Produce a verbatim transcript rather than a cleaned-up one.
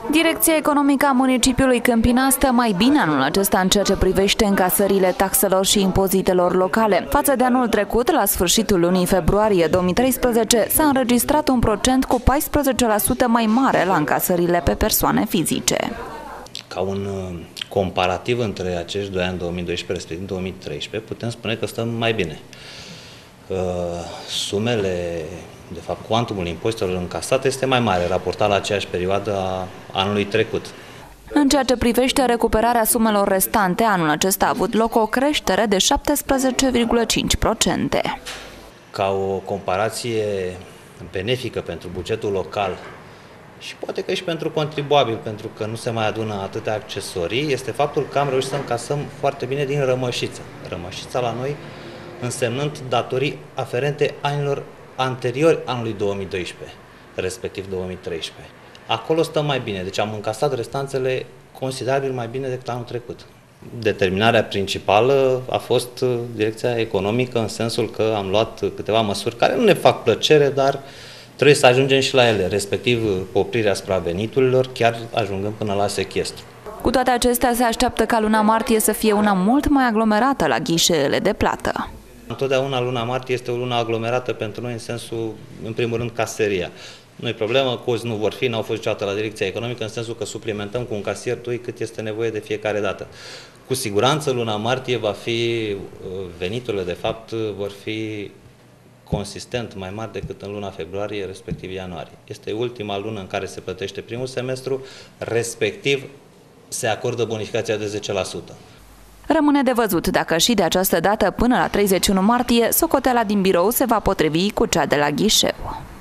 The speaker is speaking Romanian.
Direcția economică a municipiului Câmpina stă mai bine anul acesta în ceea ce privește încasările taxelor și impozitelor locale. Față de anul trecut, la sfârșitul lunii februarie două mii treisprezece, s-a înregistrat un procent cu paisprezece la sută mai mare la încasările pe persoane fizice. Ca un comparativ între acești doi ani, două mii doisprezece respectiv două mii treisprezece, putem spune că stăm mai bine. Sumele, de fapt, cuantumul impozitelor încasate este mai mare, raportat la aceeași perioadă a anului trecut. În ceea ce privește recuperarea sumelor restante, anul acesta a avut loc o creștere de șaptesprezece virgulă cinci la sută. Ca o comparație benefică pentru bugetul local și poate că și pentru contribuabil, pentru că nu se mai adună atâtea accesorii, este faptul că am reușit să încasăm foarte bine din Rămășița. Rămășița la noi însemnând datorii aferente anilor anteriori anului două mii doisprezece, respectiv două mii treisprezece. Acolo stăm mai bine, deci am încasat restanțele considerabil mai bine decât anul trecut. Determinarea principală a fost direcția economică, în sensul că am luat câteva măsuri care nu ne fac plăcere, dar trebuie să ajungem și la ele, respectiv oprirea asupra veniturilor, chiar ajungând până la sechestru. Cu toate acestea, se așteaptă ca luna martie să fie una mult mai aglomerată la ghișeele de plată. Întotdeauna luna martie este o lună aglomerată pentru noi, în sensul, în primul rând, caseria. Nu e problemă, cozi nu vor fi, n-au fost niciodată la direcția economică, în sensul că suplimentăm cu un casier doi cât este nevoie de fiecare dată. Cu siguranță, luna martie va fi, veniturile de fapt vor fi consistent mai mari decât în luna februarie, respectiv ianuarie. Este ultima lună în care se plătește primul semestru, respectiv se acordă bonificația de zece la sută. Rămâne de văzut dacă și de această dată până la treizeci și unu martie socoteala din birou se va potrivi cu cea de la ghișeu.